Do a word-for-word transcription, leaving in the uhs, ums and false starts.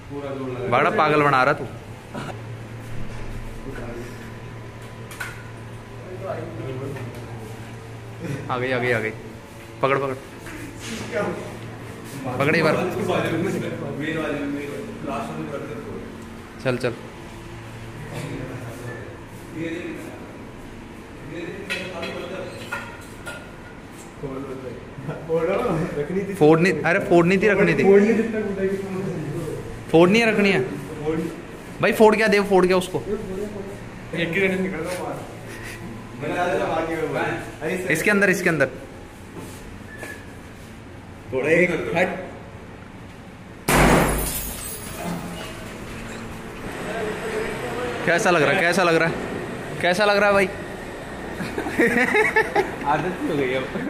बड़ा पागल बना रहा तू। आ गई आ गई आ गई। पकड़ पकड़ पकड़ एक बार। चल चल। फोड़नी, अरे फोड़नी थी, रखनी थी। फोड़नी है, रखनी है भाई। फोड़ क्या दे, फोड़ क्या उसको। इसके अंदर, इसके अंदर थोड़ा एक हट। कैसा लग रहा है, कैसा लग रहा है, कैसा लग रहा है भाई। आदत हो गई अब।